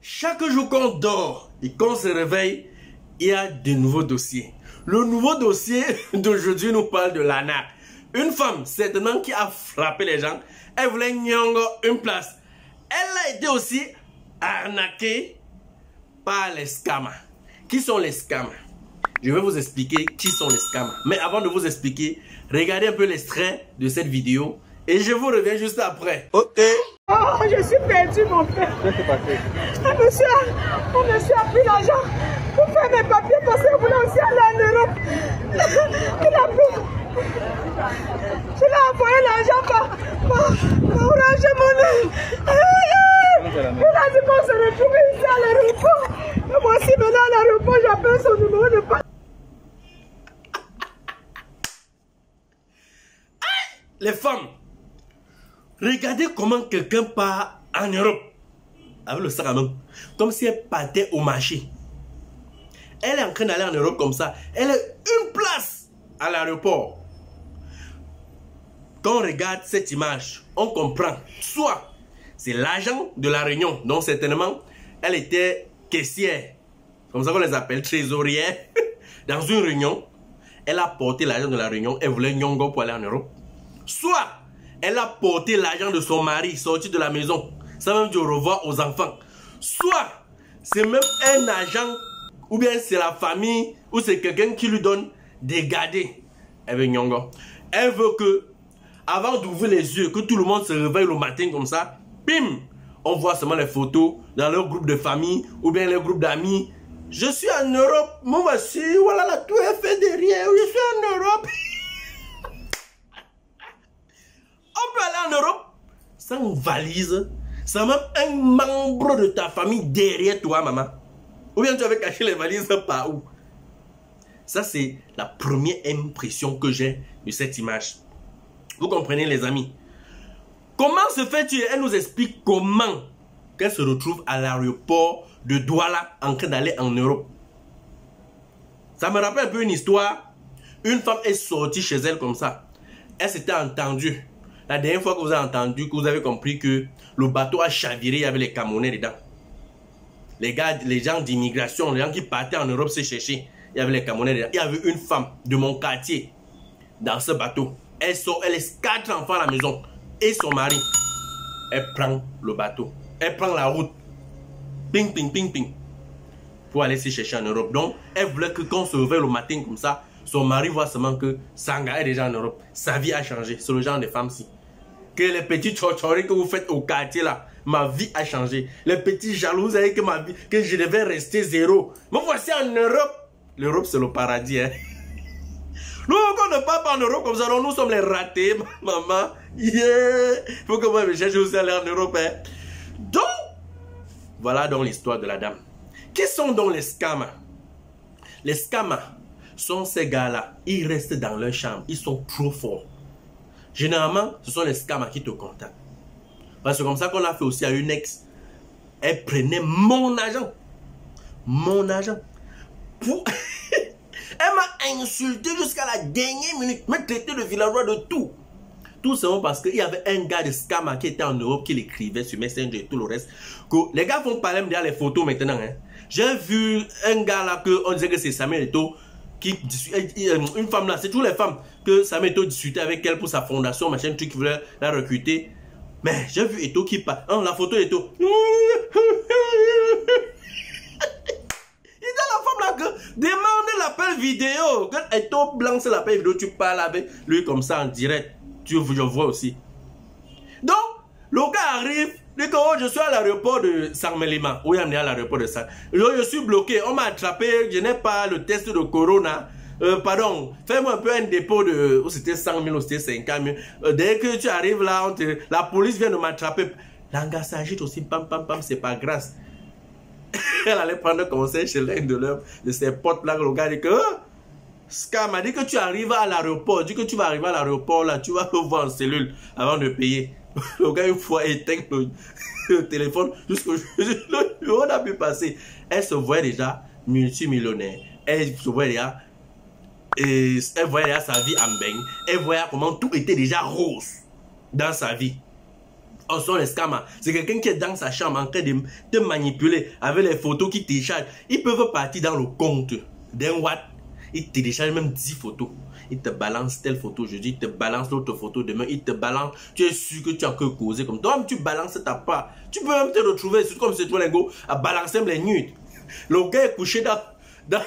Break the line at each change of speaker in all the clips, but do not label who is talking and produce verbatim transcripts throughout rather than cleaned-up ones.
Chaque jour qu'on dort et qu'on se réveille, il y a de nouveaux dossiers. Le nouveau dossier d'aujourd'hui nous parle de l'arnaque. Une femme, certainement, qui a frappé les gens, elle voulait nyongo une place. Elle a été aussi arnaquée par les scammers. Qui sont les scammers? Je vais vous expliquer qui sont les scammers. Mais avant de vous expliquer, regardez un peu l'extrait de cette vidéo et je vous reviens juste après. Ok.
Oh, je suis perdu, mon frère.
Qu'est-ce qui s'est passé?
Un monsieur, un monsieur a pris l'argent pour faire mes papiers parce qu'il voulait aussi aller en Europe. Il a pris. Je l'ai envoyé l'argent par, par, par Orange Money. Il a dit qu'on se retrouvait ici à l'aéroport. Et moi aussi, maintenant à l'aéroport, j'appelle son numéro de passe.
Les femmes, regardez comment quelqu'un part en Europe avec le sac à main, comme si elle partait au marché. Elle est en train d'aller en Europe comme ça. Elle a une place à l'aéroport. Quand on regarde cette image, on comprend. Soit c'est l'agent de la Réunion, donc certainement elle était caissière, comme ça qu'on les appelle, trésorière, dans une réunion. Elle a porté l'agent de la Réunion, elle voulait nyongo pour aller en Europe. Soit elle a porté l'argent de son mari sorti de la maison, ça même dire au revoir aux enfants. Soit c'est même un agent, ou bien c'est la famille, ou c'est quelqu'un qui lui donne des gardés. Elle veut nyongo. Elle veut que, avant d'ouvrir les yeux, que tout le monde se réveille le matin comme ça, bim, on voit seulement les photos dans leur groupe de famille, ou bien leur groupe d'amis. Je suis en Europe, moi voici, voilà la tour Eiffel derrière, je suis en Europe. On peut aller en Europe sans valise, sans même un membre de ta famille derrière toi, maman. Ou bien tu avais caché les valises par où? Ça, c'est la première impression que j'ai de cette image. Vous comprenez, les amis? Comment se fait-il? Elle nous explique comment qu'elle se retrouve à l'aéroport de Douala en train d'aller en Europe. Ça me rappelle un peu une histoire. Une femme est sortie chez elle comme ça. Elle s'était entendue. La dernière fois que vous avez entendu, que vous avez compris que le bateau a chaviré, il y avait les Camerounais dedans. Les gars, les gens d'immigration, les gens qui partaient en Europe se chercher, il y avait les Camerounais dedans. Il y avait une femme de mon quartier dans ce bateau. Elle sort, elle laisse quatre enfants à la maison et son mari. Elle prend le bateau, elle prend la route, ping, ping, ping, ping, pour aller se chercher en Europe. Donc, elle voulait que quand on se réveille le matin comme ça, son mari voit seulement que Sanga est déjà en Europe. Sa vie a changé. C'est le genre de femme-ci. Que les petits tchotchorés que vous faites au quartier là, ma vie a changé. Les petits jaloux, vous savez que ma vie, que je devais rester zéro. Me voici en Europe. L'Europe, c'est le paradis. Hein? Nous, on ne part pas en Europe comme ça, non, nous sommes les ratés, maman. Yeah. Faut que moi, je cherche aussi à aller en Europe. Hein? Donc, voilà donc l'histoire de la dame. Qui sont donc les scammers? Les scammers sont ces gars-là. Ils restent dans leur chambre. Ils sont trop forts. Généralement, ce sont les scammers qui te contactent. Parce que comme ça qu'on a fait aussi à une ex. Elle prenait mon argent. Mon argent. Pour... Elle m'a insulté jusqu'à la dernière minute. M'a traité de villageois de tout. Tout simplement parce qu'il y avait un gars de scammer qui était en Europe qui l'écrivait sur Messenger et tout le reste. Que les gars font parler derrière les photos maintenant. Hein. J'ai vu un gars là que on disait que c'est Samuel Eto'o. Qui, une femme là, c'est toujours les femmes que Samuel Eto'o discutait avec elle pour sa fondation, machin truc qui voulait la recruter. Mais j'ai vu Eto'o qui parle. Hein, la photo d'Eto'o. Il dit à la femme là que demande l'appel vidéo. Quand Eto'o lance l'appel vidéo, tu parles avec lui comme ça en direct. Tu je vois aussi. Donc, le gars arrive. Dit que oh, je suis à l'aéroport de Sarmelima. Oui, on est à l'aéroport de Sarmelima. Je, je suis bloqué. On m'a attrapé. Je n'ai pas le test de Corona. Euh, pardon. Fais-moi un peu un dépôt de... Oh, c'était cent mille ou c'était cinquante mille. Euh, dès que tu arrives là, on te, la police vient de m'attraper. L'anga s'agite aussi. Pam, pam, pam. C'est pas grâce. Elle allait prendre conseil chez l'un de, leur, de ses potes là. Le gars dit que... Oh, Scam m'a dit que tu arrives à l'aéroport. Dit que tu vas arriver à l'aéroport là. Tu vas le voir en cellule avant de payer. Le gars, une fois éteint le, le téléphone, jusqu'au jour on a pu passer. Elle se voyait déjà multimillionnaire. Elle se voyait déjà, et elle voyait déjà sa vie en baigne. Elle voyait comment tout était déjà rose dans sa vie. Oh, sont les scammers. C'est quelqu'un qui est dans sa chambre en train de te manipuler avec les photos qui téléchargent. Ils peuvent partir dans le compte d'un watt. Ils téléchargent même dix photos. Ils te balancent telle photo aujourd'hui, ils te balancent l'autre photo demain, ils te balancent. Tu es sûr que tu as que causé comme toi. Tu balances ta part. Tu peux même te retrouver, c'est comme c'est toi les gars, à balancer les nudes. Le gars est couché dans, dans,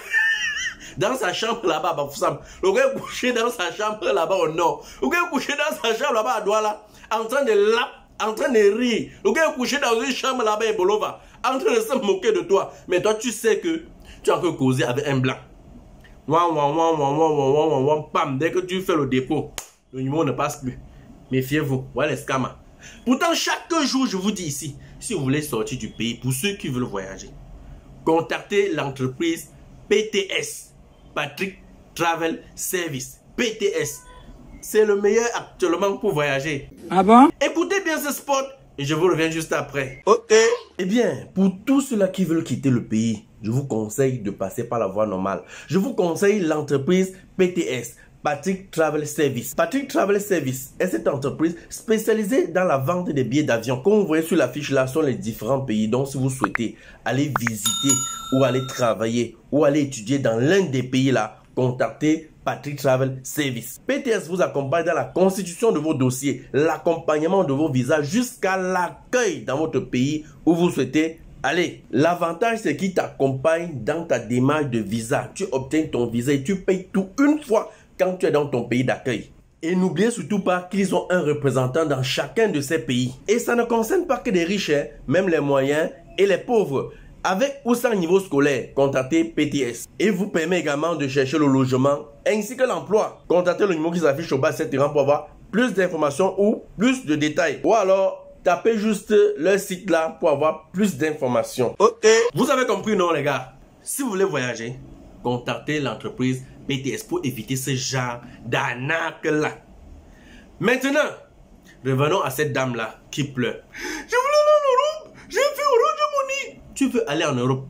dans sa chambre là-bas. Le gars est couché dans sa chambre là-bas au nord. Le gars est couché dans sa chambre là-bas à Douala, en train de lap, en train de rire. Le gars est couché dans une chambre là-bas à Bolova, en train de se moquer de toi. Mais toi, tu sais que tu as que causé avec un blanc. Ouah, ouah, ouah, ouah, ouah, ouah, ouah, ouah, pam, dès que tu fais le dépôt, le numéro ne passe plus. Méfiez-vous, voilà les scammers. Pourtant, chaque jour, je vous dis ici, si vous voulez sortir du pays, pour ceux qui veulent voyager, contactez l'entreprise P T S, Patrick Travel Service. P T S, c'est le meilleur actuellement pour voyager. Ah bon? Écoutez bien ce spot et je vous reviens juste après. Ok. Eh bien, pour tous ceux-là qui veulent quitter le pays, je vous conseille de passer par la voie normale. Je vous conseille l'entreprise P T S, Patrick Travel Service. Patrick Travel Service est cette entreprise spécialisée dans la vente des billets d'avion. Comme vous voyez sur l'affiche là, sont les différents pays. Donc, si vous souhaitez aller visiter ou aller travailler ou aller étudier dans l'un des pays là, contactez Patrick Travel Service. P T S vous accompagne dans la constitution de vos dossiers, l'accompagnement de vos visas jusqu'à l'accueil dans votre pays où vous souhaitez aller. L'avantage, c'est qu'il t'accompagne dans ta démarche de visa. Tu obtiens ton visa et tu payes tout une fois quand tu es dans ton pays d'accueil. Et n'oubliez surtout pas qu'ils ont un représentant dans chacun de ces pays. Et ça ne concerne pas que les riches, hein, même les moyens et les pauvres. Avec ou sans niveau scolaire, contactez P T S. Et vous permet également de chercher le logement ainsi que l'emploi. Contactez le numéro qui s'affiche au bas de cet écran pour avoir plus d'informations ou plus de détails. Ou alors, tapez juste leur site là pour avoir plus d'informations. Ok. Vous avez compris, non, les gars? Si vous voulez voyager, contactez l'entreprise P T S pour éviter ce genre d'arnaque là. Maintenant, revenons à cette dame là qui pleure. Je voulais aller en Europe. J'ai fait Orange Money. Tu veux aller en Europe?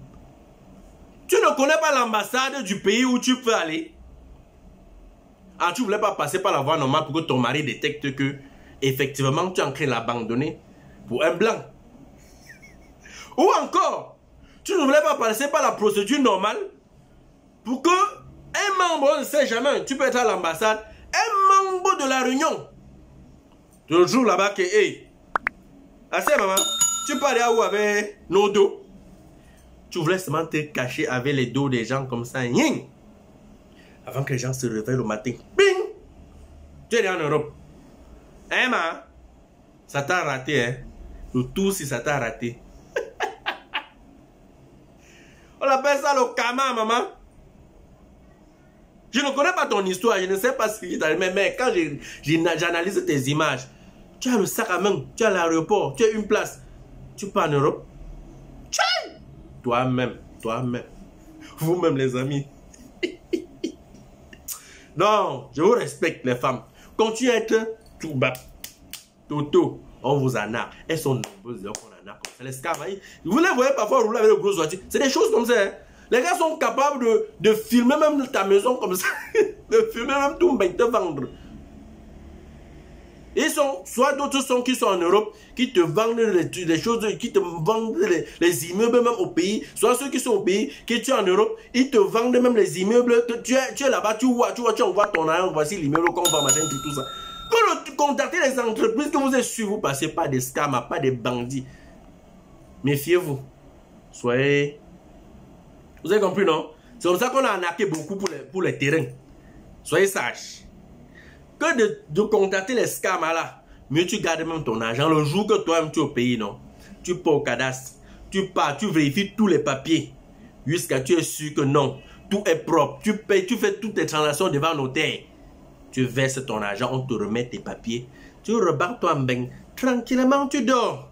Tu ne connais pas l'ambassade du pays où tu peux aller? Ah, tu voulais pas passer par la voie normale pour que ton mari détecte que effectivement tu es en train de l'abandonner pour un blanc? Ou encore, tu ne voulais pas passer par la procédure normale pour que un membre, on ne sait jamais, tu peux être à l'ambassade, un membre de la Réunion toujours là-bas que, hey, assez maman, tu peux aller à où avec nos dos? Tu voulais seulement te cacher avec les dos des gens comme ça, ying, avant que les gens se réveillent le matin. Bing! Tu es en Europe. Hein, ma? Ça t'a raté, hein? Le tout si ça t'a raté. On appelle ça le karma, maman. Je ne connais pas ton histoire, je ne sais pas ce qui t'arrive, mais, mais quand j'analyse tes images, tu as le sac à main, tu as l'aéroport, tu as une place. Tu pars en Europe. Toi-même, toi-même. Vous-même, les amis. Non, je vous respecte, les femmes. Continuez à être tout bas. Toto, on vous arnaque. Elles sont nombreuses, on arnaque. C'est les scams. Vous les voyez parfois rouler avec le gros voiture. C'est des choses comme ça. Hein. Les gars sont capables de, de filmer même ta maison comme ça. De filmer même tout, mais te vendre. Ils sont, soit d'autres sont qui sont en Europe, qui te vendent les, les choses, qui te vendent les, les immeubles même au pays, soit ceux qui sont au pays, qui tu es en Europe, ils te vendent même les immeubles, tu es, tu es là-bas, tu vois, tu vois, tu envoies ton argent, voici l'immeuble qu'on va, machin, tout, tout ça. Quand vous contactez les entreprises que vous êtes sûr, vous passez pas des scams, pas des bandits. Méfiez-vous. Soyez... Vous avez compris, non? C'est comme ça qu'on a arnaqué beaucoup pour les, pour les terrains. Soyez sages. Que de, de contacter les scams là, mieux tu gardes même ton argent. Le jour que toi-même tu es au pays, non? Tu pars au cadastre, tu pars, tu vérifies tous les papiers. Jusqu'à tu es sûr que non, tout est propre. Tu payes, tu fais toutes tes transactions devant un notaire. Tu verses ton argent, on te remet tes papiers. Tu rebarres toi en beng. Tranquillement, tu dors.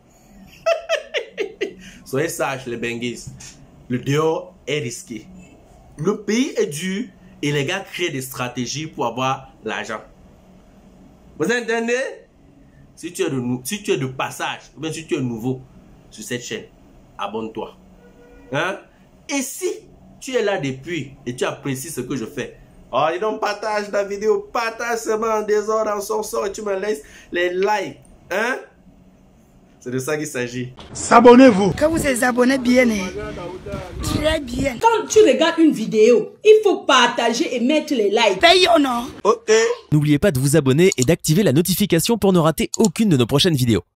Soyez sages, les benguis. Le dehors est risqué. Le pays est dur et les gars créent des stratégies pour avoir l'argent. Vous entendez? Si tu es de, si tu es de passage, ou bien si tu es nouveau sur cette chaîne, abonne-toi. Hein? Et si tu es là depuis et tu apprécies ce que je fais, oh, dis donc, partage la vidéo, partage seulement en désordre, en son sort et tu me laisses les likes. Hein? C'est de ça qu'il s'agit.
S'abonnez-vous.
Quand vous êtes abonnés bien, très bien.
Quand tu regardes une vidéo, il faut partager et mettre les likes.
Paye ou non?
Ok.
N'oubliez pas de vous abonner et d'activer la notification pour ne rater aucune de nos prochaines vidéos.